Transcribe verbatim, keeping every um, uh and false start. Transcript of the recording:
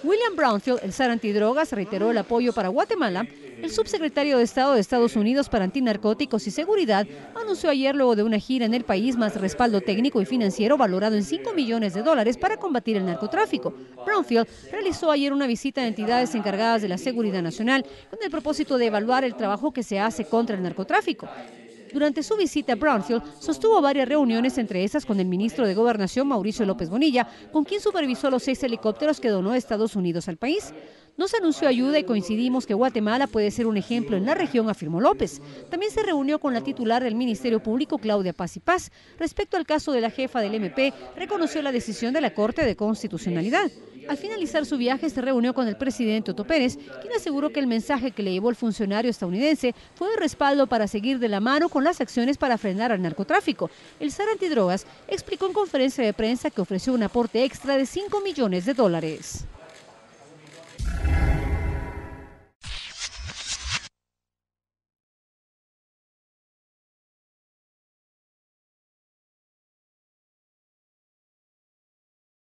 William Brownfield, el zar antidrogas, reiteró el apoyo para Guatemala. El subsecretario de Estado de Estados Unidos para Antinarcóticos y Seguridad anunció ayer, luego de una gira en el país, más respaldo técnico y financiero valorado en cinco millones de dólares para combatir el narcotráfico. Brownfield realizó ayer una visita a entidades encargadas de la seguridad nacional con el propósito de evaluar el trabajo que se hace contra el narcotráfico. Durante su visita, Brownfield sostuvo varias reuniones, entre esas con el ministro de Gobernación, Mauricio López Bonilla, con quien supervisó los seis helicópteros que donó Estados Unidos al país. Nos anunció ayuda y coincidimos que Guatemala puede ser un ejemplo en la región, afirmó López. También se reunió con la titular del Ministerio Público, Claudia Paz y Paz. Respecto al caso de la jefa del M P, reconoció la decisión de la Corte de Constitucionalidad. Al finalizar su viaje, se reunió con el presidente Otto Pérez, quien aseguró que el mensaje que le llevó el funcionario estadounidense fue de respaldo para seguir de la mano con las acciones para frenar al narcotráfico. El zar antidrogas explicó en conferencia de prensa que ofreció un aporte extra de cinco millones de dólares.